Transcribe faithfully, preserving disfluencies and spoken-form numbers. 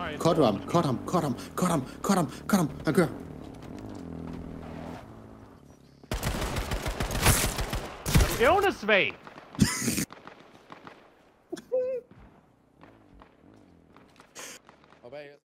Cut ham, cut ham, cut ham, cut ham, cut ham, cut ham. Han kører. Evnesvag! Og bag